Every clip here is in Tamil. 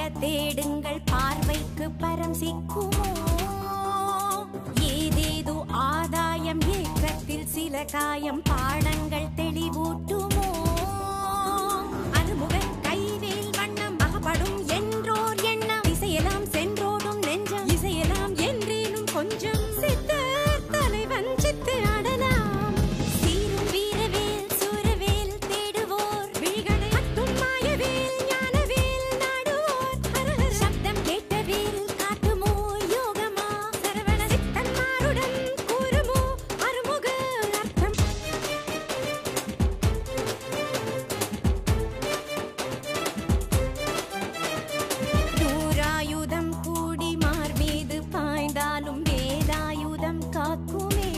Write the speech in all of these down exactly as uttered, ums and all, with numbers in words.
தேடுங்கள் பார்வைக்கு பரம் சிக்குமோ ஏதேதோ ஆதாயம் ஏக்கத்தில் சில காயம் பாடங்கள் தெளிவூட்டுமோ அனுமுகன் கைவேல் வண்ணம் அகப்படும் என்றோர் எண்ணம் இசையெல்லாம் சென்றோடும் நெஞ்சம் இசையெல்லாம் என்றேனும் கொஞ்சம் சித்தர் தலைவன் சித்து ஆடலாம் சீரும் வீரவேல் சூரவேல் தேடுவோர் விழிகளை கட்டும் மாயவேல் ஞானவேல் நாடுவோர் ஹரஹர சப்தம் கேட்டவேல் காட்டுமோ யோகமா சரவண சித்தன்மாருடன் கூறுமோ அருமுக அர்த்தம் தூராயுதம் கூடி மார்மீது பாய்ந்தாலும் வேதாயுதம் காக்குமே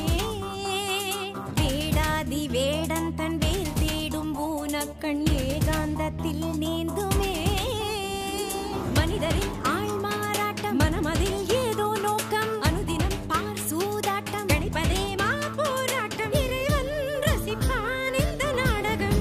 வேடாதி வேடன் தன் வேல் தேடும் ஊனக்கண் ஏகாந்தத்தில் நீந்துமே மனிதரின் ஆள் மாறாட்டம் மனமதில் ஏதோ நோக்கம் அனுதினம் பார் சூதாட்டம் கணிப்பதே மா போராட்டம் இறைவன் ரசிப்பான் இந்த நாடகம்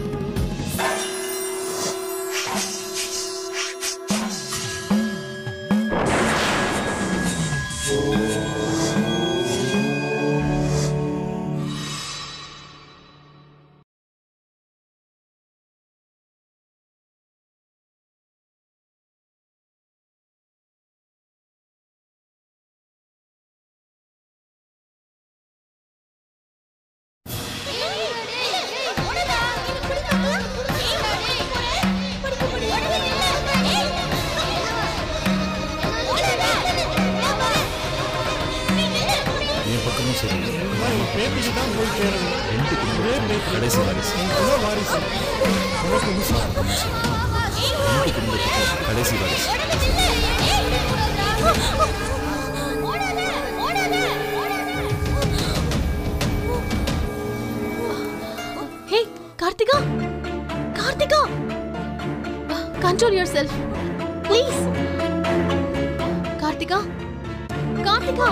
கடைசி வாரிசு கடைசி வாரிசு Hey, Karthika! Karthika! Control yourself. Please. Karthika! Karthika!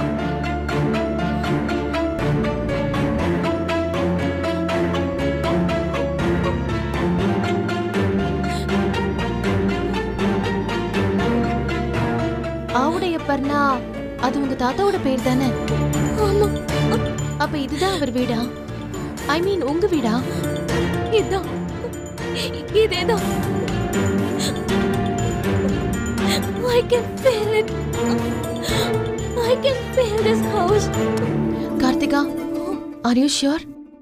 ஆவுடையப்பர்னா அது உங்க தாத்தாவோட பேர் தானே? ஆமா. அப்ப இதுதான் அவர் வீடா? ஐ மீன் உங்க வீடா? இதுதான். இதேதான். I can feel it. I can feel this house. Karthika, are you sure?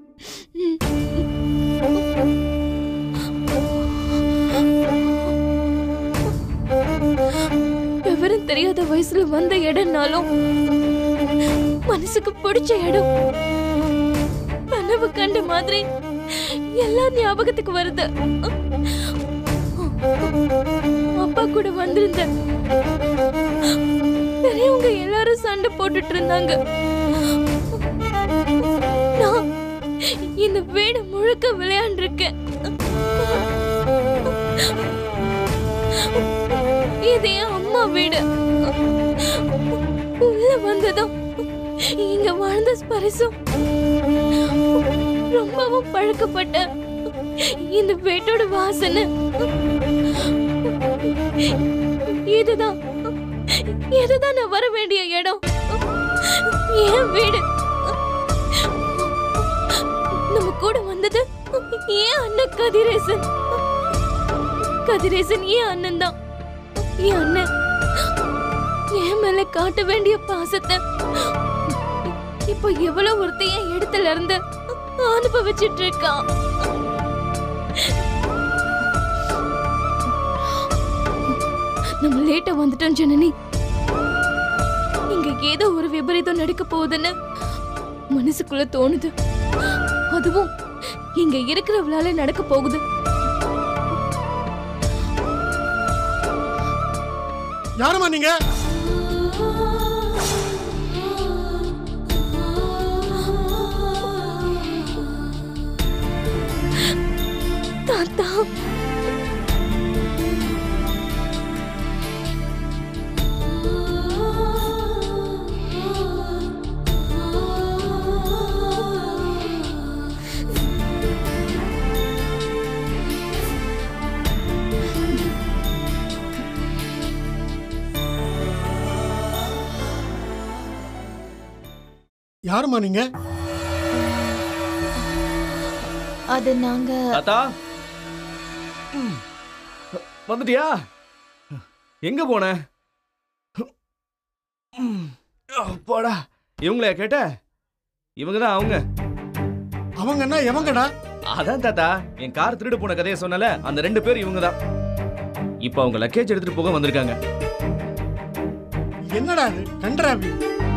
விவரம் தெரியாத வயசுல வந்த இடம்னாலும் மனசுக்கு பிடிச்ச இடம். கனவு கண்ட மாதிரி எல்லா ஞாபகத்துக்கு வருது. அப்பா கூட வந்திருந்த பெரியவங்க எல்லாரும் சண்டை போட்டுட்டு இருந்தாங்க. நான் இந்த வீடு முழுக்க விளையாண்டு இருக்கேன். இது என் அம்மா வீடு. உள்ள வந்ததும் இங்க வாழ்ந்த ஸ்பரிசம் ரொம்பவும் பழக்கப்பட்ட இந்த வீட்டோட வாசனை. இதுதான் இதுதான் நான் வர வேண்டிய இடம். என் வீடு. நம்ம கூட வந்தது ஏன் அண்ணன் கதிரேசன். கதிரேசன் ஏன் அண்ணன் தான். என் அண்ணன் என் மேல காட்ட வேண்டிய பாசத்தை இப்ப எவ்வளவு ஒருத்தைய இடத்துல இருந்து அனுபவிச்சிட்டு இருக்கா. நம்ம லேட்டா வந்துட்டோம் ஜனனி. இங்க ஏதோ ஒரு விபரீதம் நடக்க போகுதுன்னு மனசுக்குள்ள தோணுது. அதுவும் இங்க இருக்கிறவளால நடக்க போகுது. யாருமா நீங்க? தாத்தா, யாருமா நீங்க? அது நாங்க தாத்தா வந்துட்டியா? எங்க போன? போடா. இவங்கள கேட்ட? இவங்கதான் அவங்க. அவங்கன்னா எவங்கடா? அதான் தாத்தா என் கார் திருடு போன கதையை சொன்னல, அந்த ரெண்டு பேர் இவங்க தான். இப்ப அவங்க லக்கேஜ் எடுத்துட்டு போக வந்திருக்காங்க. என்னடா இது கண்டராவி?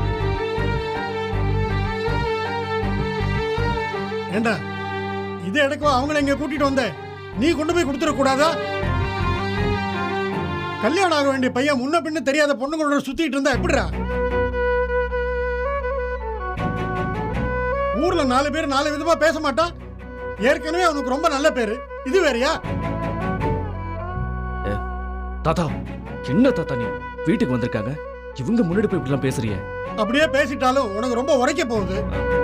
ஏண்டா இதே இடக்கோ அவங்கள இங்க கூட்டிட்டு வந்த, நீ கொண்டு போய் கொடுத்துட கூடாதா? கல்யாணம் ஆக வேண்டிய பையன் முன்ன பின்ன தெரியாத பொண்ணுங்களோட சுத்திட்டு இருந்தா எப்படிடா? ஊர்ல நாலு பேர் நாலு விதமா பேச மாட்டான். ஏற்கனவே அவனுக்கு ரொம்ப நல்ல பேரு, இது வேறயா? தாத்தா என்ன தாத்தா நீ வீட்டுக்கு வந்திருக்காங்க, இவங்க முன்னாடி போய் இப்படிலாம் பேசுறிய? அப்படியே பேசிட்டாலும் உனக்கு ரொம்ப உரைக்க போகுது.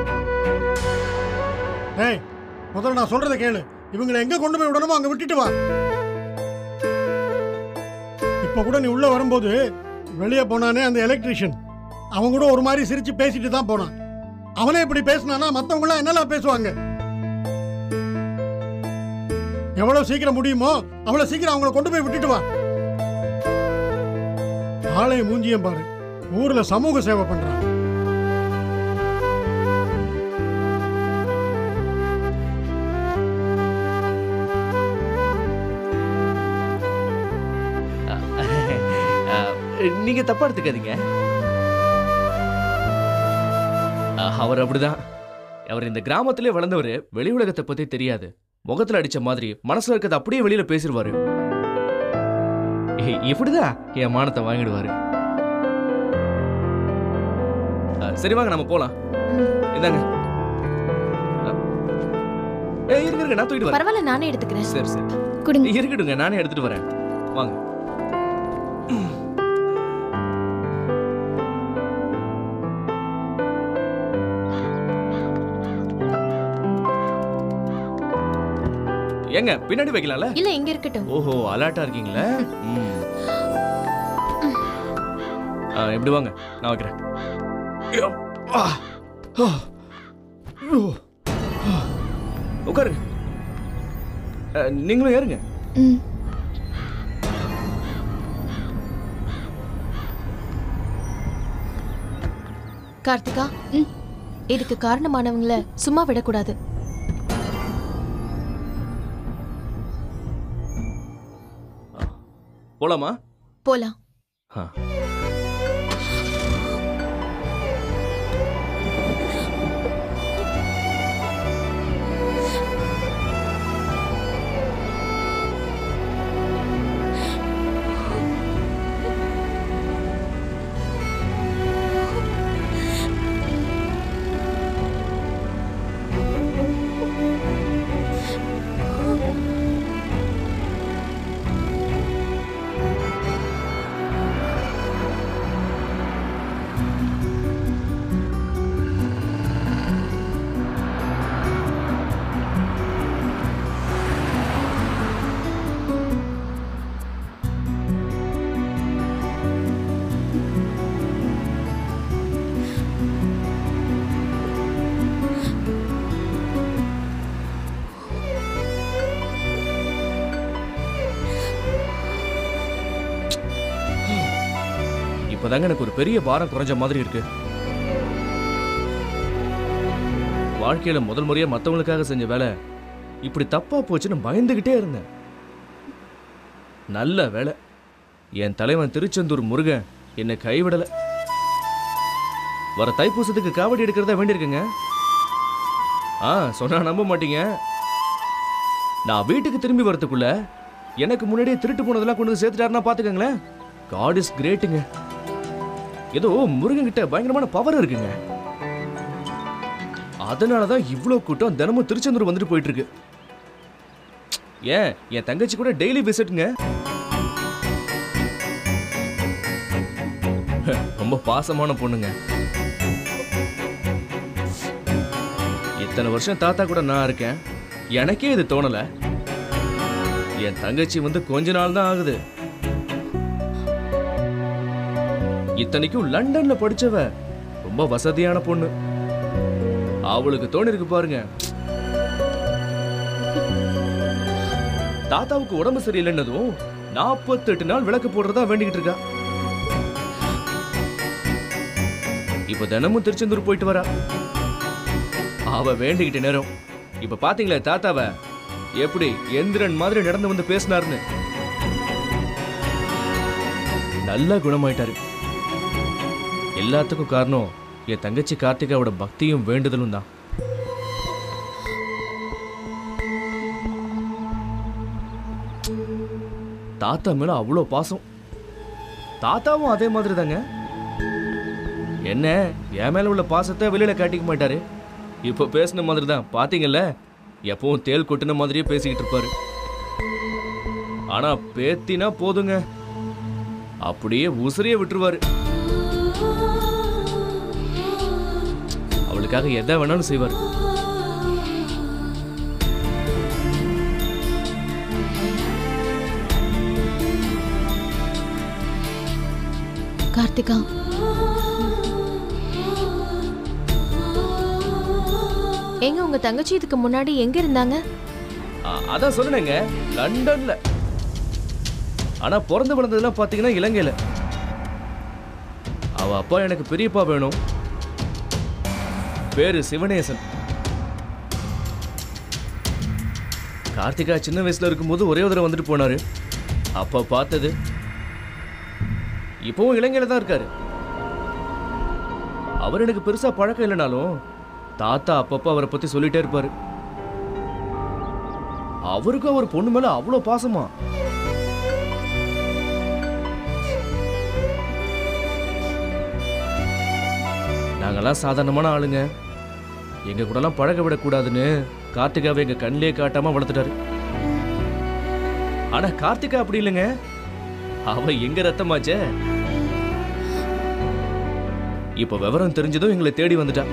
ஏய் முதல்ல நான் சொல்றதை கேளு. இவங்களை எங்க கொண்டு போய் விடணுமோ அங்க விட்டுட்டு வா. இப்ப கூட நீ உள்ள வரும்போது வெளியே போனானே அந்த எலக்ட்ரிஷியன், அவன் கூட ஒரு மாதிரி சிரிச்சு பேசிட்டு தான் போனான். அவனே இப்படி பேசினானா மத்தவங்க எல்லாம் என்னெல்லாம் பேசுவாங்க? எவ்வளவு சீக்கிரம் முடியுமோ அவ்வளவு சீக்கிரம் அவங்களை கொண்டு போய் விட்டுட்டு வா. ஆலய மூஞ்சியம் பாரு, ஊர்ல சமூக சேவை பண்றான். நீங்க தப்பா எடுத்துக்காதீங்க. அவர் அப்படிதான். அவர் இந்த கிராமத்திலே வளர்ந்தவர், வெளி உலகத்தை பத்தி தெரியாது. முகத்துல அடிச்ச மாதிரி மனசுல இருக்கிறது அப்படியே வெளியில பேசிடுவாரு. இப்படிதான் என் மானத்தை வாங்கிடுவாரு. சரி வாங்க நம்ம போலாம். இந்தாங்க. இருங்க நான் தூக்கிட்டு வரேன். பரவாயில்ல நானே எடுத்துக்கிறேன். சரி சரி கொடுங்க. இருக்கட்டுங்க, நானே எடுத்துட்டு வரேன். வாங்க. ஏங்க பின்னாடி வைக்கலாம்ல? இல்ல இங்க இருக்கட்டும். ஓஹோ அலர்ட்டா இருக்கீங்களா? எப்படி வாங்க, நான் வைக்கிறேன். உட்காருங்க. நீங்களும் ஏறுங்க. கார்த்திகா, இதுக்கு காரணமானவங்கள சும்மா விடக்கூடாது. போலாமா? போலாம். இப்பதாங்க எனக்கு ஒரு பெரிய பாரம் குறைஞ்ச மாதிரி இருக்கு. வாழ்க்கையில முதல் முறையா மத்தவங்களுக்காக செஞ்ச வேலை இப்படி தப்பா போச்சுன்னு பயந்துகிட்டே இருந்தேன். நல்ல வேலை என் தலைவன் திருச்செந்தூர் முருகன் என்னை கைவிடல. வர தைப்பூசத்துக்கு காவடி எடுக்கிறதா வேண்டியிருக்குங்க. ஆ சொன்னா நம்ப மாட்டீங்க, நான் வீட்டுக்கு திரும்பி வரதுக்குள்ள எனக்கு முன்னாடியே திருட்டு போனதெல்லாம் கொண்டு வந்து சேர்த்துட்டாருன்னா பாத்துக்கங்களேன். God is greatங்க. ஏதோ முருகன் கிட்ட பயங்கரமான பவர் இருக்குங்க. அதனாலதான் இவ்வளவு கூட்டம் தினமும் திருச்செந்தூர் வந்துட்டு போயிட்டு இருக்கு. ஏன் என் தங்கச்சி கூட டெய்லி விசிட்ங்க. ரொம்ப பாசமான பொண்ணுங்க. இத்தனை வருஷம் தாத்தா கூட நான் இருக்கேன், எனக்கே இது தோணல. என் தங்கச்சி வந்து கொஞ்ச நாள் தான் ஆகுது. இத்தனைக்கும் லண்டன்ல படிச்சவ, ரொம்ப வசதியான பொண்ணு. அவளுக்கு தோணி இருக்கு பாருங்க. தாத்தாவுக்கு உடம்பு சரியில்லைன்னதும் நாற்பத்தி எட்டு நாள் விளக்கு போடுறதா வேண்டிக்கிட்டு இருக்கா. இப்ப தினமும் திருச்செந்தூர் போயிட்டு வரா. அவ வேண்டிக்கிட்ட நேரம் இப்ப பாத்தீங்களா தாத்தாவ எப்படி எந்திரன் மாதிரி நடந்து வந்து பேசினாருன்னு. நல்லா குணமாயிட்டாரு. எல்லாத்துக்கும் காரணம் என் தங்கச்சி கார்த்திகாவோட பக்தியும் வேண்டுதலும் தான். தாத்தா மேல அவ்வளோ பாசம். தாத்தாவும் அதே மாதிரி தாங்க. என்ன என் மேல உள்ள பாசத்தை வெளியில காட்டிக்க மாட்டாரு. இப்போ பேசின மாதிரி தான் பாத்தீங்கல்ல. எப்பவும் தேல் கொட்டின மாதிரியே பேசிக்கிட்டு இருப்பாரு. ஆனா பேத்தினா போதுங்க, அப்படியே உசிரியே விட்டுருவாரு. அவளுக்காக எதை வேணாலும் செய்வார். கார்த்திகா, எங்க உங்க தங்கச்சி இதுக்கு முன்னாடி எங்க இருந்தாங்க? அதான் சொன்னேங்க, லண்டன்ல. ஆனா பிறந்து வளர்ந்ததெல்லாம் பாத்தீங்கன்னா இலங்கையில. அவ அப்பா எனக்கு பெரியப்பா வேணும், பேரு சிவனேசன். கார்த்திகா சின்ன வயசுல இருக்கும்போது ஒரே ஒரு தடவை வந்துட்டு போனாரு. அப்ப பார்த்தது. இப்பவும் இலங்கையில தான் இருக்காரு. அவர் எனக்கு பெருசா பழக்கம் இல்லைனாலும் தாத்தா அப்பப்ப அவரை பத்தி சொல்லிட்டே இருப்பாரு. அவருக்கு அவர் பொண்ணு மேல அவ்வளவு பாசமா. நாங்கெல்லாம் சாதாரணமான ஆளுங்க. எங்க கூட எல்லாம் பழக விடக்கூடாதுன்னு கார்த்திகாவை எங்க கண்ணிலே காட்டாம வளர்த்துட்டாரு. ஆனா கார்த்திகா அப்படி இல்லைங்க, அவ எங்க ரத்தமாச்சே. இப்ப விவரம் தெரிஞ்சதும் எங்களை தேடி வந்துட்டா.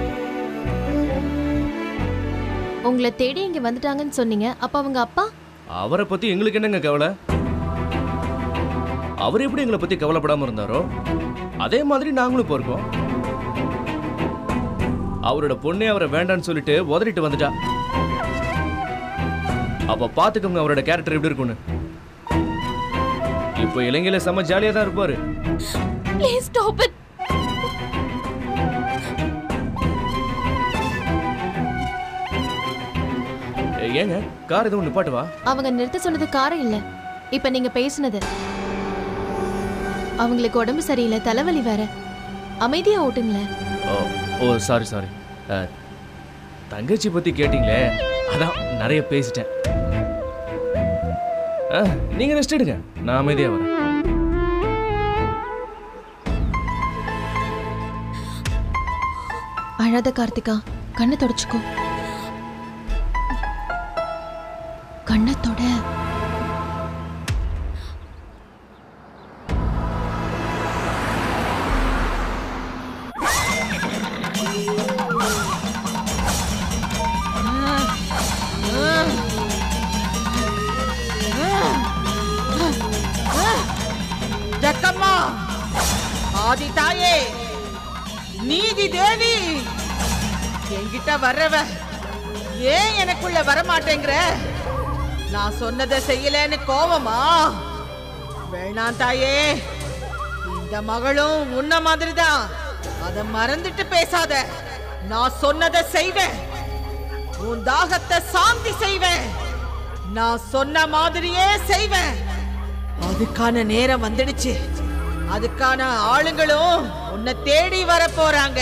உங்களை தேடி இங்க வந்துட்டாங்கன்னு சொன்னீங்க. அப்ப அவங்க அப்பா? அவரை பத்தி எங்களுக்கு என்னங்க கவலை? அவர் எப்படி எங்களை பத்தி கவலைப்படாம இருந்தாரோ அதே மாதிரி நாங்களும் இப்போ இருக்கோம். அவரோட பொண்ணே அவரை வேண்டான்னு சொல்லிட்டு உதறிட்டு வந்துட்டா. அப்ப பாத்துக்கோங்க அவரோட கேரக்டர் எப்படி இருக்கும்னு. இப்போ இலங்கையில செம்ம ஜாலியா தான் இருப்பாரு. Please stop it. ஏங்க கார் எதுவும் நிப்பாட்டு வா. அவங்க நிறுத்த சொன்னது காரை இல்ல, இப்ப நீங்க பேசுனது. அவங்களுக்கு உடம்பு சரியில்லை, தலைவலி வேற. அமைதியா ஓட்டுங்களேன். ஓ ஓ சாரி சாரி. தங்கச்சி பத்தி கேட்டீங்களே, அதான் நிறைய பேசிட்டேன். நீங்க ரெஸ்ட் எடுங்க, நான் அமைதியா வரேன். அழாத கார்த்திகா, கண்ணை தொடச்சுக்கோ. கண்ணத்தோட ஜக்கம்மா, ஆதி தாயே, நீதி தேவி, என்கிட்ட வர்றவ ஏன் எனக்குள்ள வரமாட்டேங்கிற? நான் சொன்னதை செய்யலன்னு கோவமா? வேணாம் தாயே, இந்த மகளும் உன்ன மாதிரிதான். அத மறந்துட்டு பேசாத. நான் சொன்னதை செய்வேன், உன் தாகத்தை சாந்தி செய்வேன், நான் சொன்ன மாதிரியே செய்வேன். அதுக்கான நேரம் வந்துடுச்சு. அதுக்கான ஆளுங்களும் உன்னை தேடி வர போறாங்க.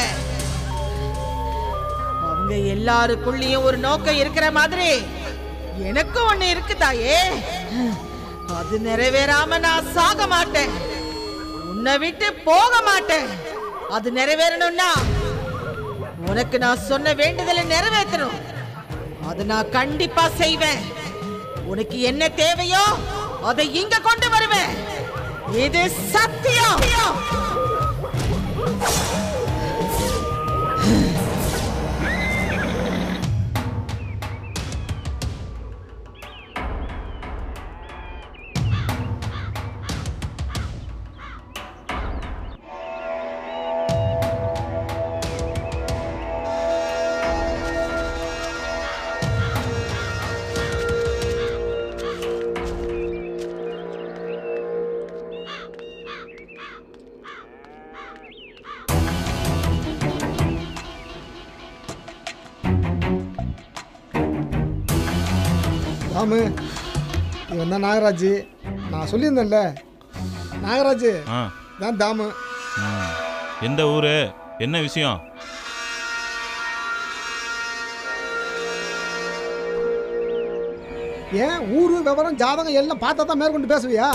அவங்க எல்லாருக்குள்ளயும் ஒரு நோக்கம் இருக்கிற மாதிரி எனக்கும் ஒண்ணு இருக்கு தாயே. அது நிறைவேறாம நான் சாக மாட்டேன், உன்னை விட்டு போக மாட்டேன். அது நிறைவேறணும்னா உனக்கு நான் சொன்ன வேண்டுதலை நிறைவேற்றணும். அது நான் கண்டிப்பா செய்வேன். உனக்கு என்ன தேவையோ அதை இங்க கொண்டு வருவேன். இது சத்தியம். ஆமாம் இவன் தான் நாகராஜ். நான் சொல்லியிருந்தேன்ல நாகராஜ் ஆ தான் தாமு. ம். எந்த ஊர், என்ன விஷயம்? ஏன் ஊரு விவரம் ஜாதகம் எல்லாம் பார்த்தா தான் மேற்கொண்டு பேசுவியா?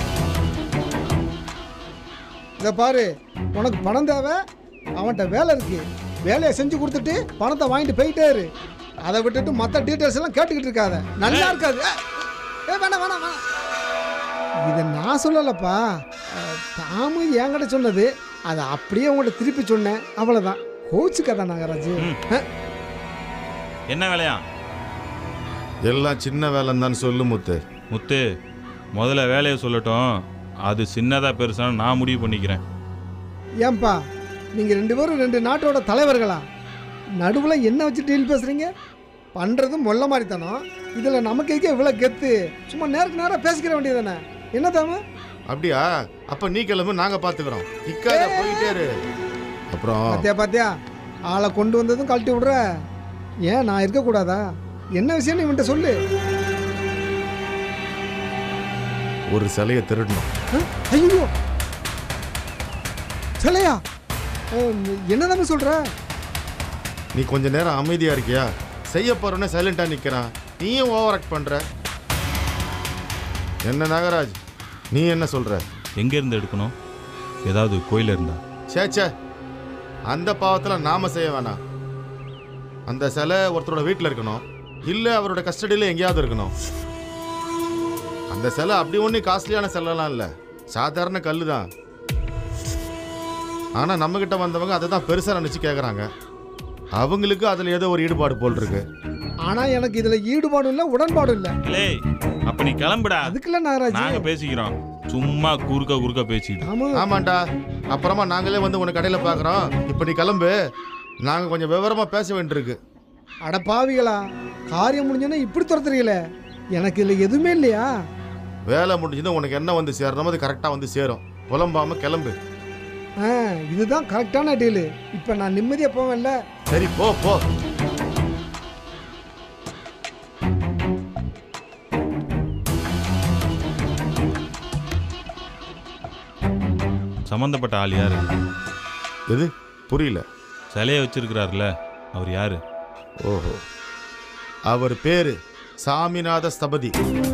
இதை பாரு, உனக்கு பணம் தேவை, அவன்கிட்ட வேலை இருக்கு, வேலையை செஞ்சு கொடுத்துட்டு பணத்தை வாங்கிட்டு போயிட்டே இரு. அதை விட்டுட்டு மற்ற டீட்டெயில்ஸ் எல்லாம் கேட்டுக்கிட்டு இருக்காத, நல்லா இருக்காது. ஏ வேணாம் வேணாம் வேணாம், இதை நான் சொல்லலப்பா, தாமு என்கிட்ட சொன்னது, அதை அப்படியே உங்கள்கிட்ட திருப்பி சொன்னேன், அவ்வளோதான். கோச்சுக்கதான் நாகராஜ். என்ன வேலையா? எல்லாம் சின்ன வேலைன்னு தான் சொல்லு முத்து. முத்து, முதல்ல வேலையை சொல்லட்டும், அது சின்னதா பெருசான்னு நான் முடிவு பண்ணிக்கிறேன். ஏன்பா நீங்கள் ரெண்டு பேரும் ரெண்டு நாட்டோட தலைவர்களா? நடுவில் என்ன வச்சு டீல் பேசுகிறீங்க? பண்ணுறது மொல்ல மாதிரி தானோ. இதில் நமக்கு எதுக்கு இவ்வளோ கெத்து? சும்மா நேருக்கு நேராக பேசிக்கிற வேண்டியது தானே. என்ன தாம? அப்படியா? அப்ப நீ கிளம்பு, நாங்க பாத்துக்கிறோம். நிக்காத, போயிட்டே இரு. அப்புறம் பாத்தியா பாத்தியா, ஆளை கொண்டு வந்ததும் கழட்டி விடுற. ஏன் நான் இருக்கக்கூடாதா? என்ன விஷயம்னு இவன்ட்ட சொல்லு. ஒரு சிலையை திருடணும். ஐயோ, சிலையா? என்னதானே சொல்ற? நீ கொஞ்ச நேரம் அமைதியா இருக்கியா? செய்ய போறோன்னே சைலண்டா நிக்கிறான், நீயும் ஓவர் ஆக்ட் பண்ற. என்ன நாகராஜ், நீ என்ன சொல்ற? எங்க இருந்து எடுக்கணும்? ஏதாவது கோயில் இருந்தா? சேச்சே, அந்த பாவத்துல நாம செய்ய வேணாம். அந்த சிலை ஒருத்தரோட வீட்டில் இருக்கணும், இல்ல அவரோட கஸ்டடியில எங்கேயாவது இருக்கணும். அந்த சிலை அப்படி ஒன்றும் காஸ்ட்லியான சிலைலாம் இல்லை, சாதாரண கல் தான். ஆனா நம்ம கிட்ட வந்தவங்க அதை தான் பெருசா நினைச்சு கேட்குறாங்க. அவங்களுக்கு அதுல ஏதோ ஒரு ஈடுபாடு போல் இருக்கு. ஆனா எனக்கு இதுல ஈடுபாடும் இல்லை, உடன்பாடும் இல்லை. ஏய், அப்ப நீ கிளம்புடா. அதுக்குள்ள நாகராஜ் நாங்க பேசிக்கிறோம், சும்மா குறுக்க குறுக்க பேசிட்டு. ஆமா ஆமாண்டா, அப்புறமா நாங்களே வந்து உனக்கு கடையில பாக்குறோம். இப்ப நீ கிளம்பு, நாங்க கொஞ்சம் விவரமா பேச வேண்டியிருக்கு. அட பாவிகளா, காரியம் முடிஞ்சோன்னா இப்படி துரத்துறீங்களே, எனக்கு இதுல எதுவுமே இல்லையா? வேலை முடிஞ்சது உனக்கு என்ன வந்து சேரணுமோ அது கரெக்டா வந்து சேரும். புலம்பாம கிளம்பு. ஆ, இதுதான் கரெக்டான டீலு. இப்ப நான் நிம்மதியா போவேன்ல. சரி, போ போ. சம்பந்தப்பட்ட ஆள் யாரு? எது புரியல? சிலையை வச்சிருக்கிறாருல, அவர் யாரு? ஓஹோ, அவர் பேரு சாமிநாத ஸ்தபதி.